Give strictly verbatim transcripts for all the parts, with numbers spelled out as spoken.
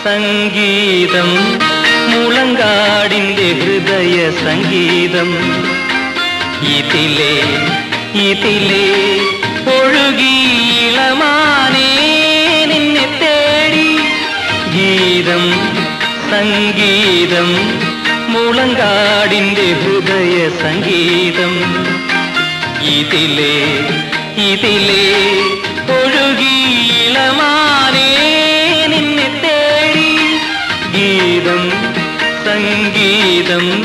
സംഗീതം മുളങ്കാടിന്റെ ഹൃദയ സംഗീതം ഇതിലേ ഇതിലേ ഒഴുകിയിളമാനേ നിന്നെ തേടി ഗീതം സംഗീതം മുളങ്കാടിന്റെ ഹൃദയ സംഗീതം ഇതിലേ ഇതിലേ ഒഴുകിയിളമാനേ നിന്നെ തേടി ഗീതം സംഗീതം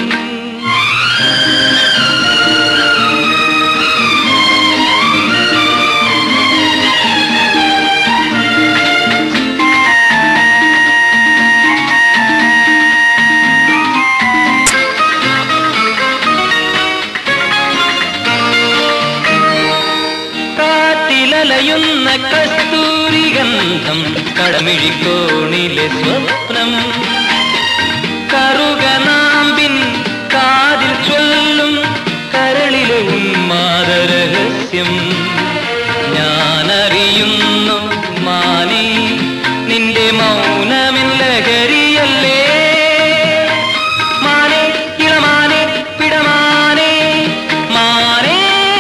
ലയുന്ന കസ്തൂരിഗന്ധം കടമിഴിക്കോണിലെ സ്വപ്നം കറുകനാമ്പിൻ കാതിൽ ചൊല്ലും കരളിലെ ഉന്മാദരഹസ്യം ഞാനറിയുന്നു മാനേ നിന്റെ മൗനമെൻ ലഹരിയല്ലേ മാനേ ഇളമാനേ പിടമാനേ മാനേ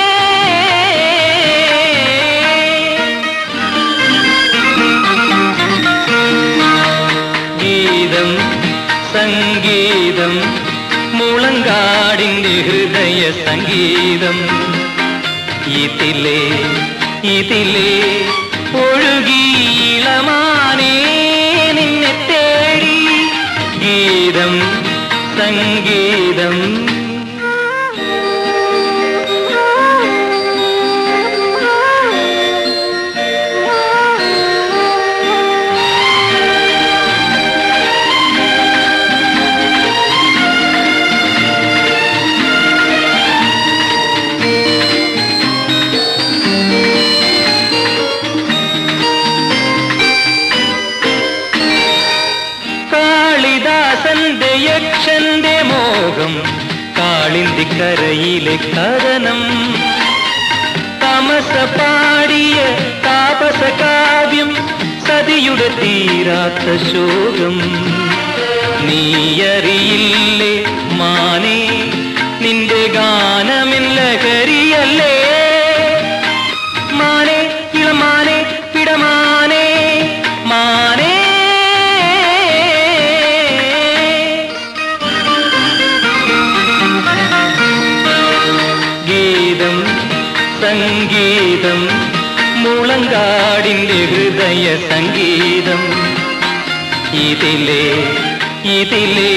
സംഗീതം മുളങ്കാടിന്റെ ഹൃദയ സംഗീതം ഇതിലേ ഇതിലേ ഒഴുകിയിളമാനേ നിന്നെ തേടി ഗീതം സംഗീതം കാളിദാസന്റെ യക്ഷന്റെ മോഹം കാളിന്തിക്കരയിലെ കഥനം തമസ പാടിയ താപസ കാവ്യം സതിയുടെ തീരാത്ത ശോകം നീയറിയില്ലേ മാനേ നിന്റെ ഗാനമെൻ ലഹരിയല്ലേ മാനേ ഇളമാനേ പിടമാനേ മാനേ സംഗീതം മുളങ്കാടിന്റെ ഹൃദയ സംഗീതം ഇതിലേ ഇതിലേ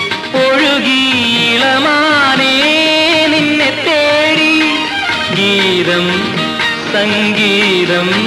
ഒഴുകിയിളമാനേ നിന്നെ തേടി ഗീതം സംഗീതം